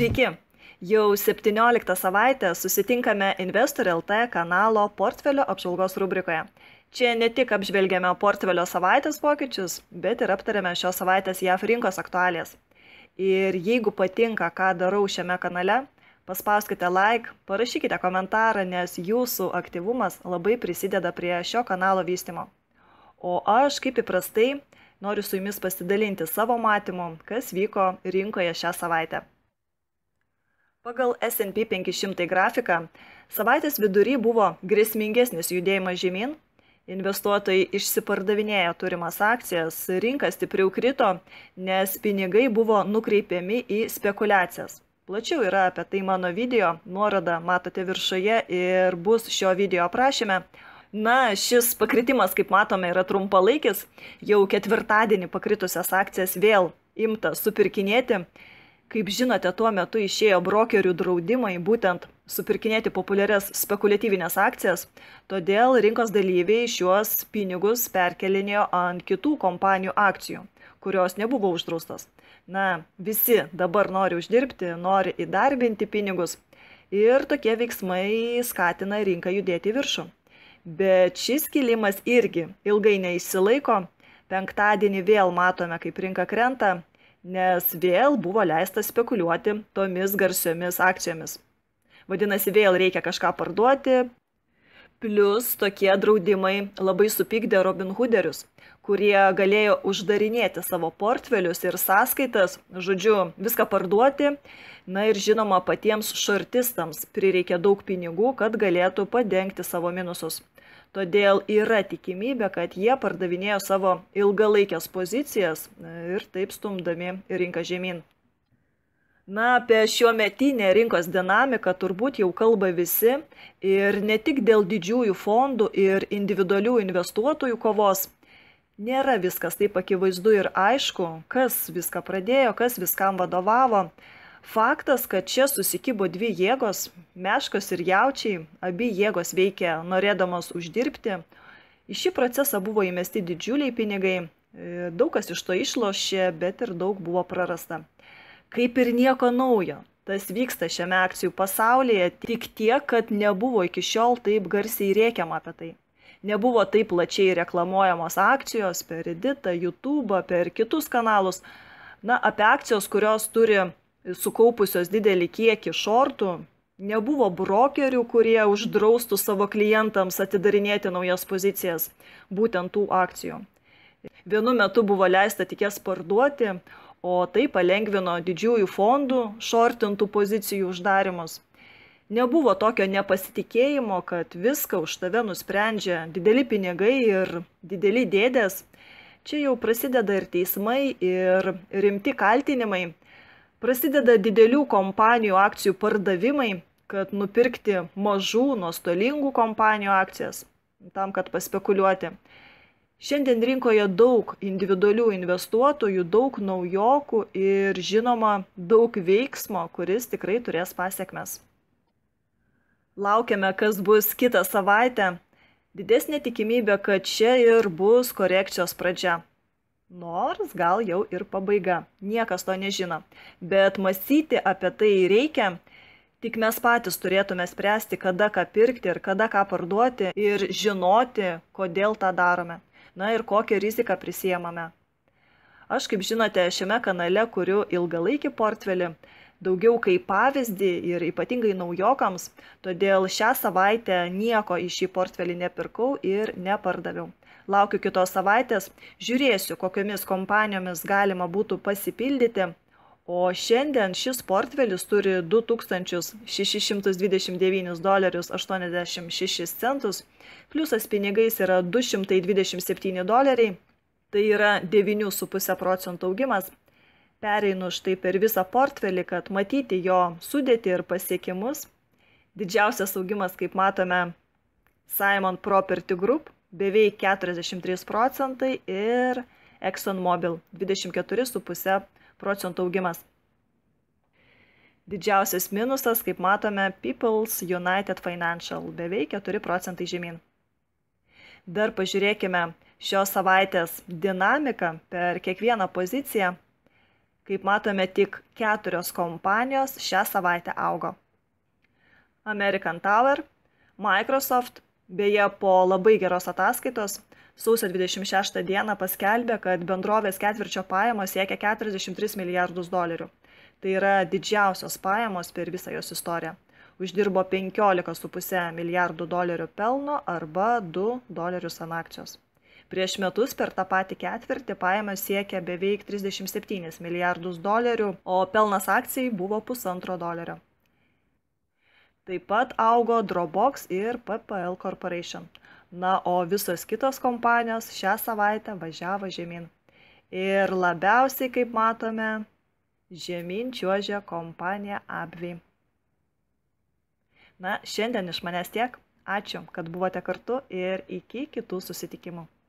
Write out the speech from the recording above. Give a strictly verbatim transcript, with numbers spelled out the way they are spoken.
Sveiki! Jau septynioliktą savaitę susitinkame Investor L T kanalo portfelio apžvalgos rubrikoje. Čia ne tik apžvelgiame portfelio savaitės pokyčius, bet ir aptarėme šios savaitės J A V rinkos aktualijas. Ir jeigu patinka, ką darau šiame kanale, paspauskite like, parašykite komentarą, nes jūsų aktyvumas labai prisideda prie šio kanalo vystymo. O aš, kaip įprastai, noriu su jumis pasidalinti savo matymu, kas vyko rinkoje šią savaitę. Pagal S and P penki šimtai grafiką, savaitės vidury buvo grėsmingesnis judėjimas žemyn, investuotojai išsipardavinėjo turimas akcijas, rinka stipriau krito, nes pinigai buvo nukreipiami į spekulacijas. Plačiau yra apie tai mano video, nuorodą matote viršuje ir bus šio video aprašyme. Na, šis pakritimas, kaip matome, yra trumpalaikis, jau ketvirtadienį pakritusias akcijas vėl imta supirkinėti. Kaip žinote, tuo metu išėjo brokerių draudimai būtent supirkinėti populiarias spekuliatyvinės akcijas, todėl rinkos dalyviai šiuos pinigus perkelinėjo ant kitų kompanijų akcijų, kurios nebuvo uždraustos. Na, visi dabar nori uždirbti, nori įdarbinti pinigus ir tokie veiksmai skatina rinką judėti į viršų. Bet šis kilimas irgi ilgai neišsilaiko, penktadienį vėl matome, kaip rinka krenta, nes vėl buvo leista spekuliuoti tomis garsiomis akcijomis. Vadinasi, vėl reikia kažką parduoti, plus tokie draudimai labai supykdė Robinhooderius, kurie galėjo uždarinėti savo portfelius ir sąskaitas, žodžiu, viską parduoti. Na ir žinoma, patiems šortistams prireikė daug pinigų, kad galėtų padengti savo minusus. Todėl yra tikimybė, kad jie pardavinėjo savo ilgalaikės pozicijas ir taip stumdami rinką žemyn. Na, apie šiuometinę rinkos dinamiką turbūt jau kalba visi ir ne tik dėl didžiųjų fondų ir individualių investuotojų kovos. Nėra viskas taip akivaizdu ir aišku, kas viską pradėjo, kas viskam vadovavo. Faktas, kad čia susikibo dvi jėgos, meškos ir jaučiai, abi jėgos veikia norėdamos uždirbti. Į šį procesą buvo įmesti didžiuliai pinigai, daug kas iš to išlošė, bet ir daug buvo prarasta. Kaip ir nieko naujo, tas vyksta šiame akcijų pasaulyje, tik tiek, kad nebuvo iki šiol taip garsiai rėkiama apie tai. Nebuvo taip plačiai reklamuojamos akcijos per Redditą, YouTube, per kitus kanalus. Na, apie akcijos, kurios turi sukaupusios didelį kiekį šortų, nebuvo brokerių, kurie uždraustų savo klientams atidarinėti naujas pozicijas, būtent tų akcijų. Vienu metu buvo leista tik jas parduoti, o tai palengvino didžiųjų fondų šortintų pozicijų uždarimus. Nebuvo tokio nepasitikėjimo, kad viską už tave nusprendžia dideli pinigai ir dideli dėdės. Čia jau prasideda ir teismai, ir rimti kaltinimai. Prasideda didelių kompanijų akcijų pardavimai, kad nupirkti mažų, nuostolingų kompanijų akcijas, tam, kad paspekuliuoti. Šiandien rinkoje daug individualių investuotojų, daug naujokų ir žinoma daug veiksmo, kuris tikrai turės pasekmes. Laukiame, kas bus kitą savaitę. Didesnė tikimybė, kad čia ir bus korekcijos pradžia. Nors gal jau ir pabaiga, niekas to nežino, bet mąstyti apie tai reikia, tik mes patys turėtume spręsti, kada ką pirkti ir kada ką parduoti ir žinoti, kodėl tą darome, na ir kokią riziką prisiemame. Aš, kaip žinote, šiame kanale kuriu ilgalaikį portfelį, daugiau kaip pavyzdį ir ypatingai naujokams, todėl šią savaitę nieko į šį portfelį nepirkau ir nepardaviau. Laukiu kitos savaitės, žiūrėsiu, kokiomis kompanijomis galima būtų pasipildyti, o šiandien šis portfelis turi du tūkstančius šešis šimtus dvidešimt devynis dolerius aštuoniasdešimt šešis centus, pliusas pinigais yra du šimtai dvidešimt septyni doleriai, tai yra devyni su puse procento augimas. Pereinu štai per visą portfelį, kad matyti jo sudėtį ir pasiekimus. Didžiausias augimas, kaip matome, Simon Property Group, beveik keturiasdešimt trys procentai ir ExxonMobil dvidešimt keturi su puse procento augimas. Didžiausias minusas, kaip matome, People's United Financial, beveik keturi procentai žemyn. Dar pažiūrėkime šios savaitės dinamiką per kiekvieną poziciją. Kaip matome, tik keturios kompanijos šią savaitę augo. American Tower, Microsoft, beje, po labai geros ataskaitos, sausio dvidešimt šeštą dieną paskelbė, kad bendrovės ketvirčio pajamos siekia keturiasdešimt tris milijardus dolerių. Tai yra didžiausios pajamos per visą jos istoriją. Uždirbo penkiolika su puse milijardų dolerių pelno arba du dolerius ant akcijos. Prieš metus per tą patį ketvirtį pajamos siekia beveik trisdešimt septynis milijardus dolerių, o pelnas akcijai buvo pusantro dolerio. Taip pat augo Dropbox ir P P L Corporation. Na, o visos kitos kompanijos šią savaitę važiavo žemyn. Ir labiausiai, kaip matome, žemyn čiuožia kompanija AbbVie. Na, šiandien iš manęs tiek. Ačiū, kad buvote kartu ir iki kitų susitikimų.